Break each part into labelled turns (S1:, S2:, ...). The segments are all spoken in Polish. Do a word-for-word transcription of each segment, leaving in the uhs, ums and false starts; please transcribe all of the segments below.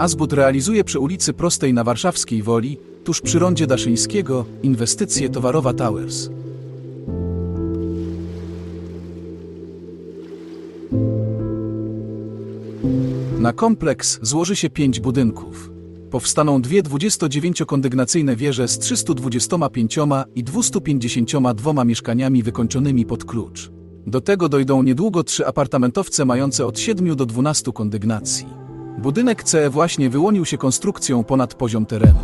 S1: Azbut realizuje przy ulicy Prostej na Warszawskiej Woli, tuż przy rondzie Daszyńskiego, inwestycje Towarowa Towers. Na kompleks złoży się pięć budynków. Powstaną dwie dwudziestodziewięciokondygnacyjne wieże z trzystu dwudziestoma pięcioma i dwustu pięćdziesięcioma dwoma mieszkaniami wykończonymi pod klucz. Do tego dojdą niedługo trzy apartamentowce mające od siedmiu do dwunastu kondygnacji. Budynek C właśnie wyłonił się konstrukcją ponad poziom terenu.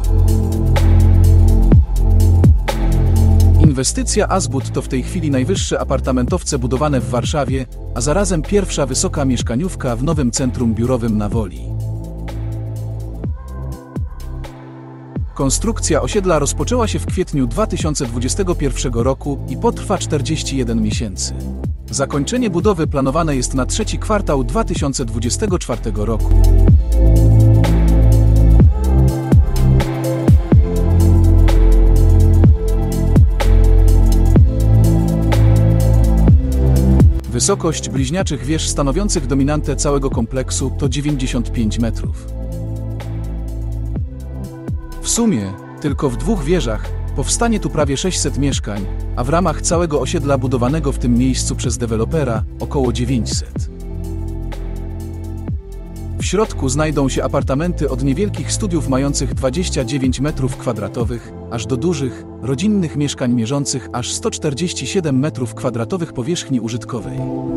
S1: Inwestycja Azbut to w tej chwili najwyższe apartamentowce budowane w Warszawie, a zarazem pierwsza wysoka mieszkaniówka w nowym centrum biurowym na Woli. Konstrukcja osiedla rozpoczęła się w kwietniu dwa tysiące dwudziestego pierwszego roku i potrwa czterdzieści jeden miesięcy. Zakończenie budowy planowane jest na trzeci kwartał dwa tysiące dwudziestego czwartego roku. Wysokość bliźniaczych wież stanowiących dominantę całego kompleksu to dziewięćdziesiąt pięć metrów. W sumie, tylko w dwóch wieżach, powstanie tu prawie sześćset mieszkań, a w ramach całego osiedla budowanego w tym miejscu przez dewelopera około dziewięćset. W środku znajdą się apartamenty od niewielkich studiów mających dwadzieścia dziewięć metrów kwadratowych, aż do dużych, rodzinnych mieszkań mierzących aż sto czterdzieści siedem metrów kwadratowych powierzchni użytkowej.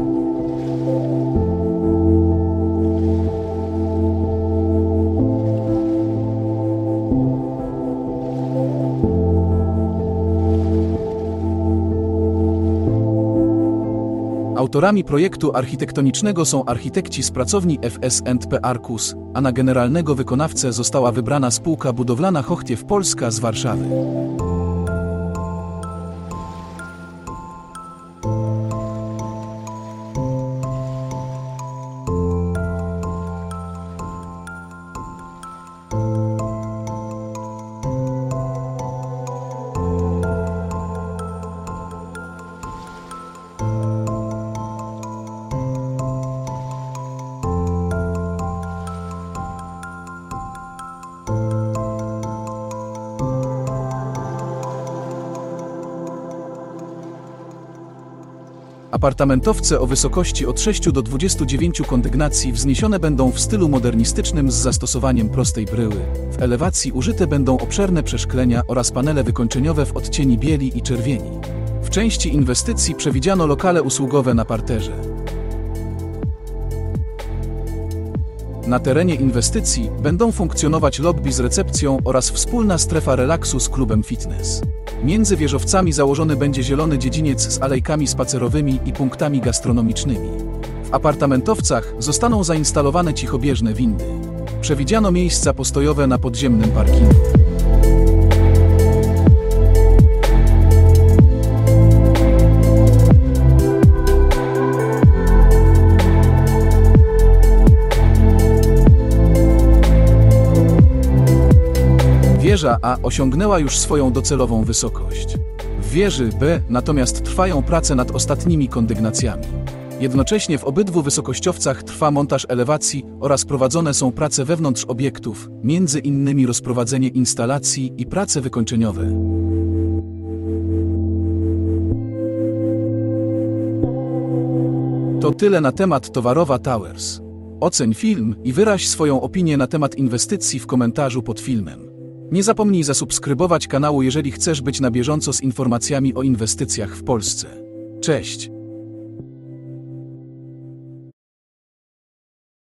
S1: Autorami projektu architektonicznego są architekci z pracowni F S and P Arcus, a na generalnego wykonawcę została wybrana spółka budowlana Hochtiew Polska z Warszawy. Apartamentowce o wysokości od sześciu do dwudziestu dziewięciu kondygnacji wzniesione będą w stylu modernistycznym z zastosowaniem prostej bryły. W elewacji użyte będą obszerne przeszklenia oraz panele wykończeniowe w odcieni bieli i czerwieni. W części inwestycji przewidziano lokale usługowe na parterze. Na terenie inwestycji będą funkcjonować lobby z recepcją oraz wspólna strefa relaksu z klubem fitness. Między wieżowcami założony będzie zielony dziedziniec z alejkami spacerowymi i punktami gastronomicznymi. W apartamentowcach zostaną zainstalowane cichobieżne windy. Przewidziano miejsca postojowe na podziemnym parkingu. Wieża A osiągnęła już swoją docelową wysokość. W wieży B natomiast trwają prace nad ostatnimi kondygnacjami. Jednocześnie w obydwu wysokościowcach trwa montaż elewacji oraz prowadzone są prace wewnątrz obiektów, między innymi rozprowadzenie instalacji i prace wykończeniowe. To tyle na temat Towarowa Towers. Oceń film i wyraź swoją opinię na temat inwestycji w komentarzu pod filmem. Nie zapomnij zasubskrybować kanału, jeżeli chcesz być na bieżąco z informacjami o inwestycjach w Polsce. Cześć!